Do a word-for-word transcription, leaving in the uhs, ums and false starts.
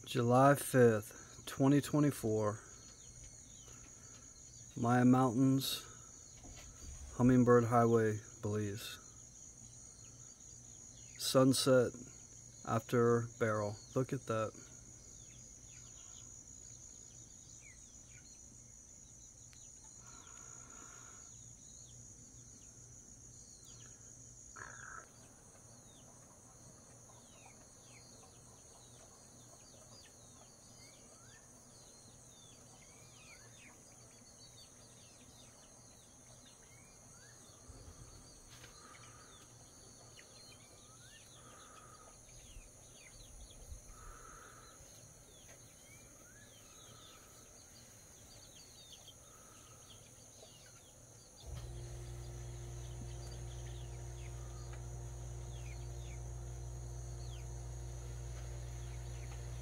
July fifth, twenty twenty-four. Maya Mountains, Hummingbird Highway, Belize. Sunset after Beryl. Look at that.